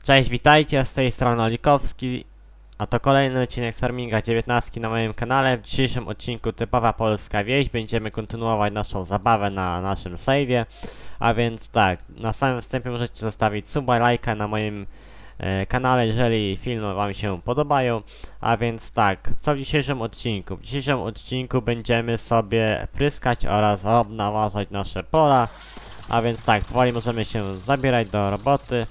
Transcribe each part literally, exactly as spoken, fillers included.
Cześć, witajcie, z tej strony Olikowski, a to kolejny odcinek z Farminga dziewiętnaście na moim kanale. W dzisiejszym odcinku typowa polska wieś. Będziemy kontynuować naszą zabawę na naszym save'ie. A więc tak, na samym wstępie możecie zostawić suba, lajka na moim e, kanale, jeżeli filmy wam się podobają. A więc tak, co w dzisiejszym odcinku? W dzisiejszym odcinku będziemy sobie pryskać oraz obnaważać nasze pola. A więc tak, powoli możemy się zabierać do roboty.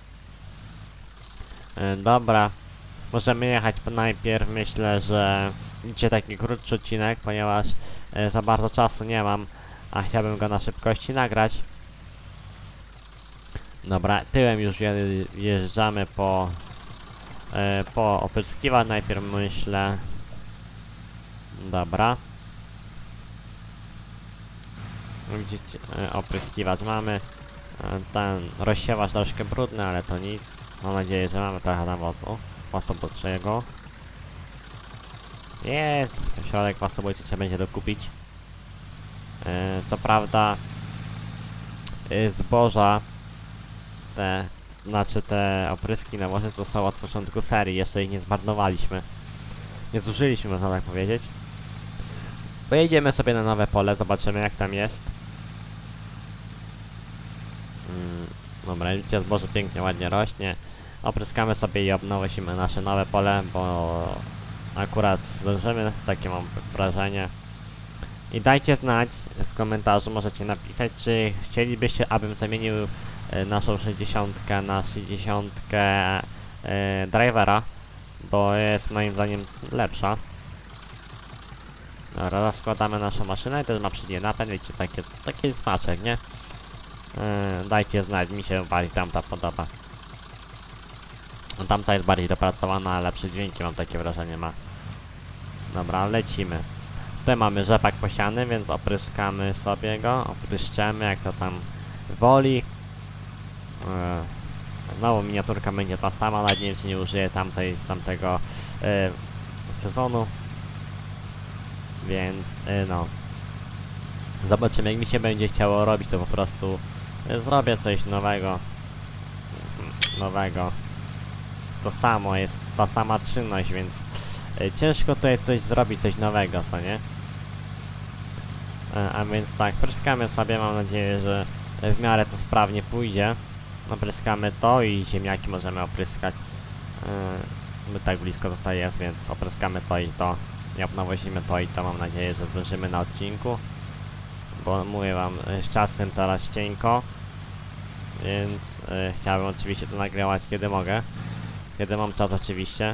Dobra, możemy jechać najpierw. Myślę, że będzie taki krótszy odcinek, ponieważ e, za bardzo czasu nie mam, a chciałbym go na szybkości nagrać. Dobra, tyłem już je, jeżdżamy po e, po opryskiwacz najpierw, myślę. Dobra. Widzicie, e, opryskiwacz mamy. E, ten rozsiewacz troszkę brudny, ale to nic. Mam nadzieję, że mamy trochę nawozu własnobójczego. Jest! Środek własnobójczy trzeba będzie dokupić. Yy, co prawda yy, zboża, te, znaczy te opryski nawozy to są od początku serii, jeszcze ich nie zmarnowaliśmy. Nie zużyliśmy, można tak powiedzieć. Pojedziemy sobie na nowe pole, zobaczymy jak tam jest. Yy, dobra, widzicie, zboże pięknie, ładnie rośnie. Opryskamy sobie i obnowimy nasze nowe pole, bo akurat zdążymy, takie mam wrażenie. I dajcie znać w komentarzu, możecie napisać, czy chcielibyście, abym zamienił e, naszą sześćdziesiątkę na sześćdziesiątkę e, drivera, bo jest moim zdaniem lepsza. Dobra, rozkładamy naszą maszynę i też ma przedni napęd, wiecie, takie, taki smaczek, nie? E, dajcie znać, mi się bardziej tamta podoba. Tamta jest bardziej dopracowana, ale lepsze dźwięki, mam takie wrażenie, ma. Dobra, lecimy. Tutaj mamy rzepak posiany, więc opryskamy sobie go, opryszczemy, jak to tam woli. Yy, znowu miniaturka będzie ta sama, ale nie wiem, czy nie użyję tamtej z tamtego yy, sezonu. Więc, yy, no. Zobaczymy, jak mi się będzie chciało robić, to po prostu yy, zrobię coś nowego. Nowego. To samo, jest ta sama czynność, więc y, ciężko tutaj coś zrobić, coś nowego, co nie? E, a więc tak, pryskamy sobie, mam nadzieję, że w miarę to sprawnie pójdzie. Opryskamy to i ziemniaki możemy opryskać. E, my tak blisko tutaj jest, więc opryskamy to i to. I obnowozimy to i to, mam nadzieję, że zdążymy na odcinku. Bo mówię wam, z czasem teraz cienko. Więc y, chciałbym oczywiście to nagrywać kiedy mogę. Kiedy mam czas oczywiście.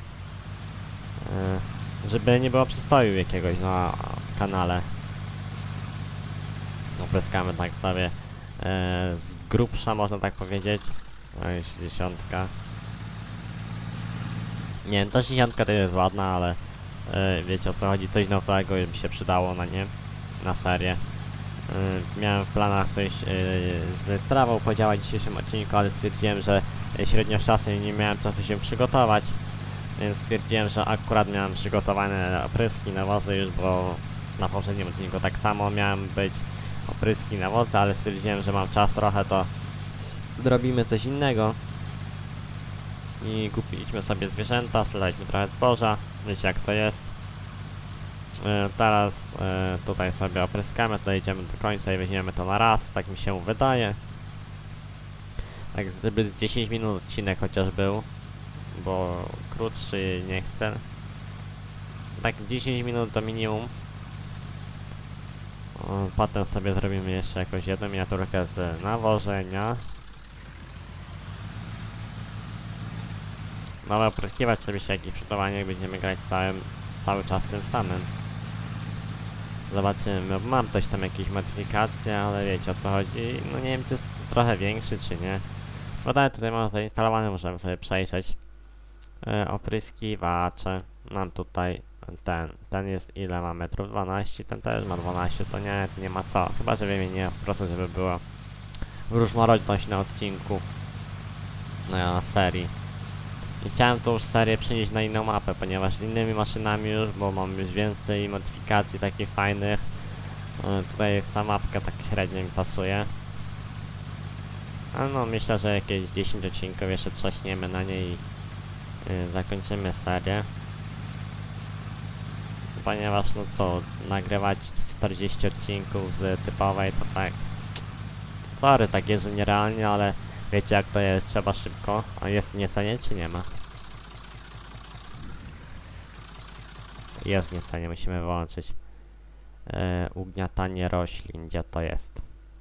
Yy, żeby nie było przystoju jakiegoś na kanale. Opryskamy tak sobie yy, z grubsza, można tak powiedzieć. No i sześćdziesiątka. Nie wiem, ta sześćdziesiątka to jest ładna, ale yy, wiecie o co chodzi, coś nowego by się przydało na nie, na serię. Yy, miałem w planach coś yy, z trawą podziałać w dzisiejszym odcinku, ale stwierdziłem, że średnio z czasem nie miałem czasu się przygotować, więc stwierdziłem, że akurat miałem przygotowane opryski, nawozy już, bo na poprzednim odcinku tak samo miałem być opryski, nawozy, ale stwierdziłem, że mam czas trochę, to zrobimy coś innego. I kupiliśmy sobie zwierzęta, sprzedaliśmy trochę zboża, wiecie jak to jest. Yy, teraz yy, tutaj sobie opryskamy, to idziemy do końca i weźmiemy to na raz, tak mi się wydaje. Tak, żeby z dziesięć minut odcinek chociaż był, bo krótszy nie chcę. Tak dziesięć minut to minimum. O, potem sobie zrobimy jeszcze jakąś jedną miniaturkę z nawożenia. Nowe opryskiwać, oczywiście jakieś przygotowanie, jak będziemy grać całym, cały czas tym samym. Zobaczymy, mam coś tam, jakieś modyfikacje, ale wiecie o co chodzi. No nie wiem, czy jest to trochę większy, czy nie. No dalej tutaj mam zainstalowane, możemy sobie przejrzeć. Yy, opryskiwacze. Mam tutaj ten. Ten jest ile ma metrów? dwanaście. Ten też ma dwanaście. To nie, to nie ma co. Chyba, że wymienię po prostu, żeby było różnorodność na odcinku. Na serii. I chciałem tą już serię przenieść na inną mapę, ponieważ z innymi maszynami już, bo mam już więcej modyfikacji takich fajnych. Yy, tutaj jest ta mapka, tak średnio mi pasuje. A no, myślę, że jakieś dziesięć odcinków jeszcze trzaśniemy na niej i yy, zakończymy serię. Ponieważ, no co, nagrywać czterdzieści odcinków z typowej to tak... Sorry, tak jest, że nierealnie, ale wiecie jak to jest, trzeba szybko. A jest niecenie, czy nie ma? Jest niecenie, musimy wyłączyć. Yy, ugniatanie roślin, gdzie to jest?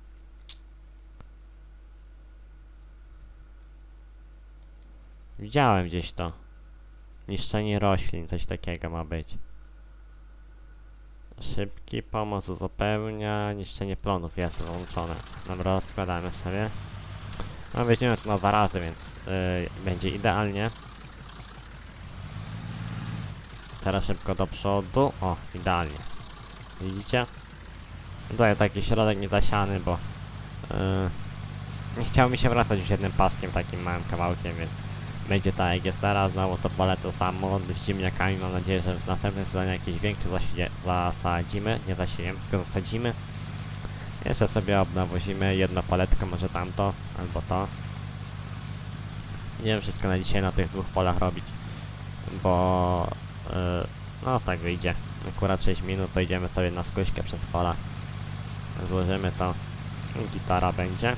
Widziałem gdzieś to. Niszczenie roślin, coś takiego ma być. Szybki pomoc uzupełnia, niszczenie plonów jest włączone. Dobra, odkładamy sobie. No weźmiemy to na dwa razy, więc yy, będzie idealnie. Teraz szybko do przodu. O, idealnie. Widzicie? Tutaj taki środek niezasiany, bo yy, nie chciało mi się wracać już jednym paskiem, takim małym kawałkiem, więc będzie tak jak jest teraz, znowu to pole to samo, z ziemniakami. Mam nadzieję, że w następnym sezonie jakieś większe zasadzimy, nie zasiejemy, tylko zasadzimy. Jeszcze sobie obnawozimy jedno poletko, może tamto, albo to. Nie wiem wszystko na dzisiaj na tych dwóch polach robić, bo yy, no tak wyjdzie. Akurat sześć minut, to idziemy sobie na skuśkę przez pola. Złożymy to, gitara będzie.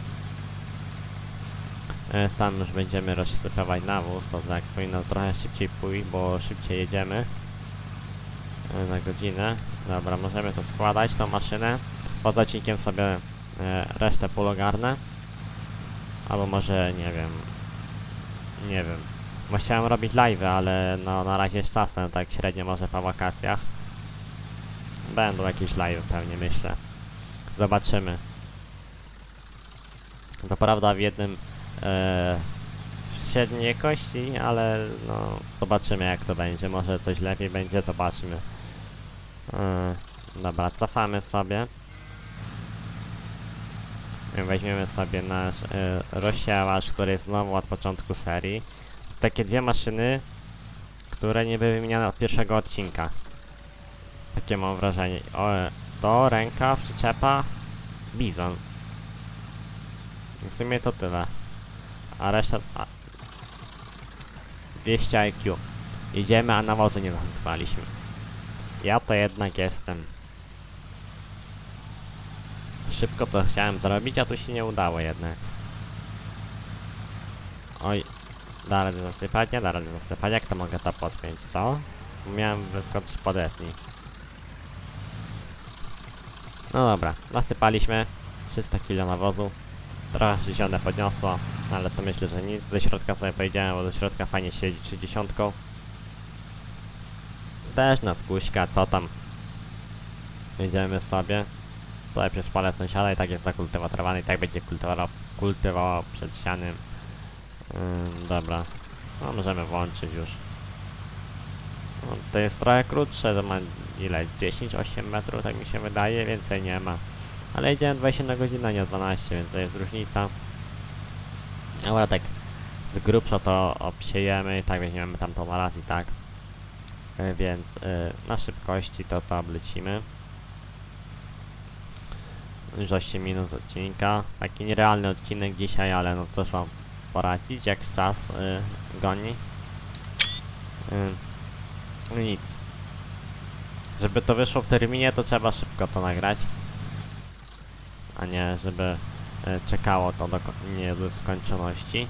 Yy, tam już będziemy rozsypywać nawóz, to tak powinno trochę szybciej pójść, bo szybciej jedziemy yy, na godzinę. Dobra, możemy to składać, tą maszynę. Poza odcinkiem sobie yy, resztę pól ogarnę. Albo może, nie wiem, nie wiem. Bo chciałem robić live'y, ale no na razie z czasem, tak średnio może po wakacjach. Będą jakieś live'y pewnie, myślę. Zobaczymy. To prawda w jednym e, średniej jakości, ale no zobaczymy jak to będzie. Może coś lepiej będzie, zobaczymy. E, dobra, cofamy sobie. Weźmiemy sobie nasz e, rozsiewacz, który jest znowu od początku serii. To takie dwie maszyny, które nie były wymieniane od pierwszego odcinka. Takie mam wrażenie. O, to ręka, przyczepa, bizon. W sumie to tyle. A reszta... A, dwieście I Q. Idziemy, a nawozu nie zasypaliśmy. Ja to jednak jestem. Szybko to chciałem zrobić, a tu się nie udało jednak. Oj. Da radę zasypać? Nie da radę zasypać. Jak to mogę to podpiąć, co? Miałem wyskoczyć pod etni. No dobra, nasypaliśmy trzysta kilo nawozu. Trochę sześćdziesiąt podniosło, ale to myślę, że nic. Ze środka sobie powiedziałem, bo ze środka fajnie siedzi trzydzieści. Też na skuśka, co tam? Jedziemy sobie. Tutaj przez pole sąsiada i tak jest zakultywowany i tak będzie kultywował, kultywował przed sianym. Ym, dobra, no możemy włączyć już. No, to jest trochę krótsze, to ma ile? dziesięć, osiem metrów, tak mi się wydaje, więcej nie ma. Ale jedziemy dwadzieścia na godzinę, nie dwanaście, więc to jest różnica. Dobra, tak z grubsza to obsiejemy i tak weźmiemy tamtą na raz i tak. Yy, więc yy, na szybkości to to oblecimy. Już osiem minut odcinka. Taki nierealny odcinek dzisiaj, ale no cóż wam poradzić, jak czas yy, goni. Yy, nic. Żeby to wyszło w terminie, to trzeba szybko to nagrać. A nie, żeby yy, czekało to do, nie, do skończoności.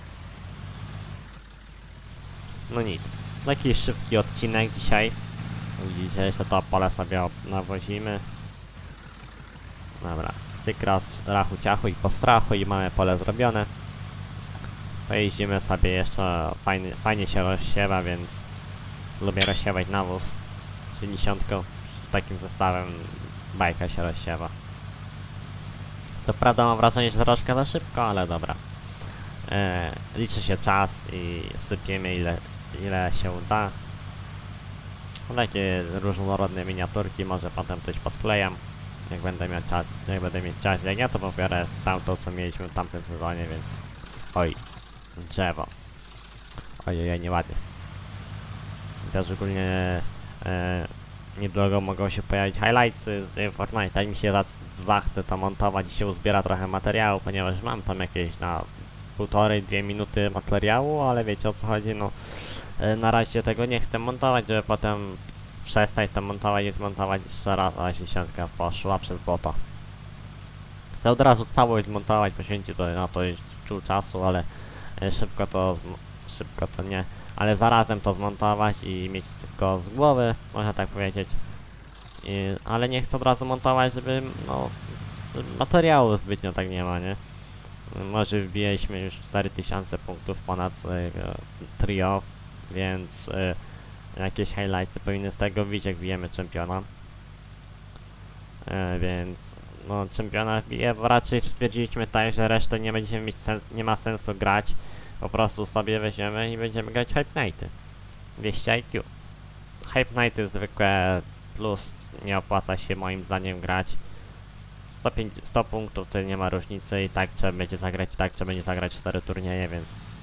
No nic. Taki szybki odcinek dzisiaj. Widzicie, jeszcze to pole sobie nawozimy. Dobra, syk raz, rachu ciachu i po strachu i mamy pole zrobione. Pojeździmy sobie jeszcze, fajnie, fajnie się rozsiewa, więc lubię rozsiewać nawóz. siedemdziesiątką z takim zestawem bajka się rozsiewa. To prawda mam wrażenie, że troszkę za szybko, ale dobra. E, liczy się czas i sypiemy ile, ile się uda. Takie różnorodne miniaturki, może potem coś posklejam. Jak będę miał czas, jak będę mieć czas, jak ja to pobiorę z tamtą, co mieliśmy w tamtym sezonie, więc... Oj, drzewo. Ojej, nieładnie. Też ogólnie... E, niedługo mogą się pojawić highlightsy z Fortnite. Tak mi się za zachce to montować i się uzbiera trochę materiału, ponieważ mam tam jakieś na półtorej, dwie minuty materiału, ale wiecie o co chodzi, no yy, na razie tego nie chcę montować, żeby potem przestać to montować i zmontować jeszcze raz, a dziesiątka poszła przez bota. Chcę od razu całość montować, poświęcić to, na to już czuł czasu, ale yy, szybko to, szybko to nie. Ale zarazem to zmontować i mieć tylko z głowy, można tak powiedzieć. I, ale nie chcę od razu montować, żeby, no, materiału zbytnio tak nie ma, nie? Może wbijaliśmy już cztery tysiące punktów ponad y, trio, więc y, jakieś highlights powinny z tego wyjść, jak bijemy czempiona. Y, więc, no, czempiona bije, bo raczej stwierdziliśmy tak, że resztę nie będziemy mieć sen nie ma sensu grać. Po prostu sobie weźmiemy i będziemy grać Hype Nighty. dwieście I Q. Hype Nighty zwykłe plus nie opłaca się moim zdaniem grać. sto, sto punktów to nie ma różnicy i tak trzeba będzie zagrać, i tak trzeba będzie zagrać cztery turnieje, więc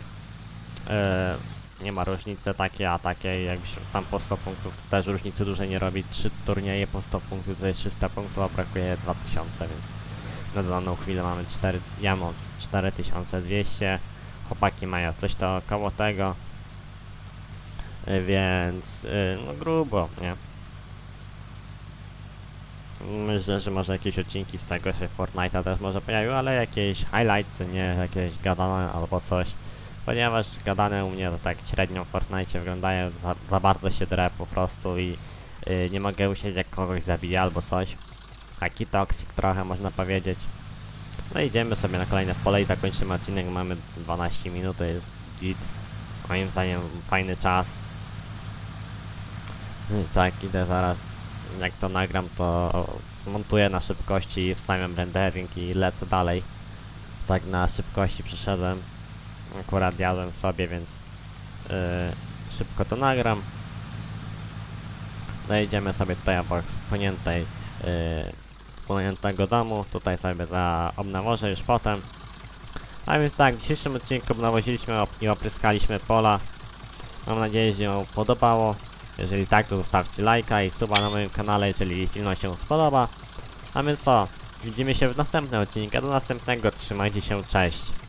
yy, nie ma różnicy takiej, a takiej jakbyśmy tam po sto punktów to też różnicy dużej nie robi. trzy turnieje po sto punktów to jest trzysta punktów, a brakuje dwa tysiące, więc na daną chwilę mamy cztery, ja mam cztery tysiące dwieście. Chłopaki mają coś to około tego, y, więc y, no grubo, nie? Myślę, że może jakieś odcinki z tego się Fortnite'a też może pojawiły, ale jakieś highlights, nie jakieś gadane albo coś. Ponieważ gadane u mnie to tak średnio w Fortnite wyglądają, za, za bardzo się drę po prostu i y, nie mogę usiedzieć jak kogoś zabija albo coś. Taki toksik trochę można powiedzieć. No idziemy sobie na kolejne pole i zakończymy odcinek, mamy dwanaście minut, to jest git. Moim zdaniem fajny czas. I tak, idę zaraz, jak to nagram, to zmontuję na szybkości, wstawiam rendering i lecę dalej. Tak na szybkości przyszedłem, akurat jadłem sobie, więc yy, szybko to nagram. No idziemy sobie tutaj obok poniętej yy, płoniętego domu, tutaj sobie za obnawożę już potem. A więc tak, w dzisiejszym odcinku obnawoziliśmy op i opryskaliśmy pola. Mam nadzieję, że się podobało. Jeżeli tak, to zostawcie lajka i suba na moim kanale, jeżeli film się spodoba. A więc co, widzimy się w następnym odcinku, do następnego, trzymajcie się, cześć.